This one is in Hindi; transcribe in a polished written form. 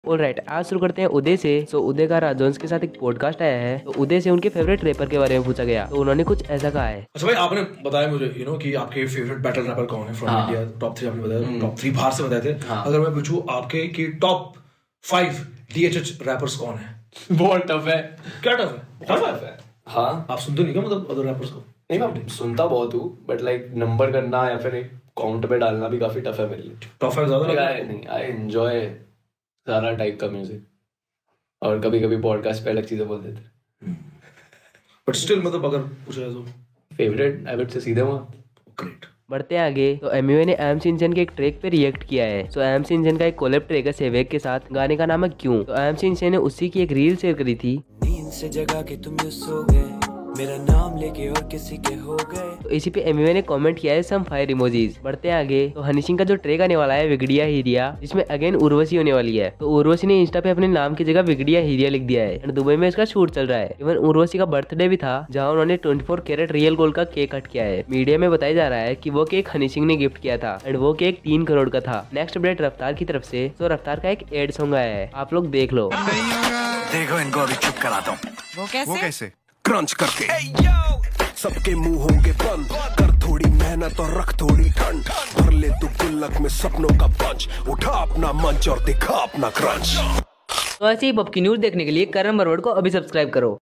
ऑलराइट, आज शुरू करते हैं उदय से। उदय का राजवंश के साथ एक पॉडकास्ट आया है। तो उदय से उनके फेवरेट रैपर के बारे में पूछा गया, तो उन्होंने कुछ ऐसा कहा है। अच्छा भाई, आपने बताया मुझे कि आपके फेवरेट बैटल रैपर कौन है फ्रॉम इंडिया। टॉप 3 आपने बताया, टॉप 3 बाहर से बताए थे। अगर मैं पूछूं आपके कि टॉप 5 DHH रैपर्स कौन है? बहुत टफ है। क्या टफ है? हाँ, आप सुनते नहीं क्या मतलब अदर रैपर्स को? नहीं, मैं सुनता बहुत हूँ, बट लाइक नंबर करना या फिर एक काउंट पे डालना भी काफी टफ है मेरे लिए। टफ है ज्यादा नहीं, आई एंजॉय सारा टाइप का म्यूजिक, और कभी कभी पॉडकास्ट पे अलग चीजें बोल देते। बट स्टिल मतलब अगर पूछा जाए तो फेवरेट आई वुड से सीधे वहाँ। ग्रेट। बढ़ते हैं आगे, तो एमयूए ने एम सिंचन के एक ट्रैक पे रिएक्ट किया है। एम सिंचन का एक कोलैब ट्रैक है सेवेक के साथ, गाने का नाम है क्यों। तो एम सिंचन ने उसी की एक रील शेयर करी थी। नींद से जगा के तुम सो गए, मेरा नाम लेके और किसी के हो गए। तो इसी पे एमयूए ने कमेंट किया है सम फायर इमोजीज। बढ़ते हैं आगे, तो हनी सिंह का जो ट्रैक आने वाला है विगड़िया हीरिया, जिसमें अगेन उर्वशी होने वाली है। तो उर्वशी ने इंस्टा पे अपने नाम की जगह विगड़िया हीरिया लिख दिया है एंड दुबई में इसका शूट चल रहा है। इवन उर्वशी का बर्थडे भी था, जहाँ उन्होंने 24 कैरेट रियल गोल्ड का केक कट किया है। मीडिया में बताया जा रहा है कि वो केक हनी सिंह ने गिफ्ट किया था एंड वो केक 3 करोड़ का था। नेक्स्ट अपडेट रफ्तार की तरफ से। तो रफ्तार का एक एड सॉन्ग आया है, आप लोग देख लो। देखो इनको अभी चुप कराता हूँ। वो कैसे? क्रंच करके सबके मुंह होंगे बंद, कर थोड़ी मेहनत और रख थोड़ी ठंड, भर ले तू गुल्लक में सपनों का पंच, उठा अपना मंच और दिखा अपना क्रंच। तो ऐसे ही पॉप की न्यूज़ देखने के लिए करण बरवड़ को अभी सब्सक्राइब करो।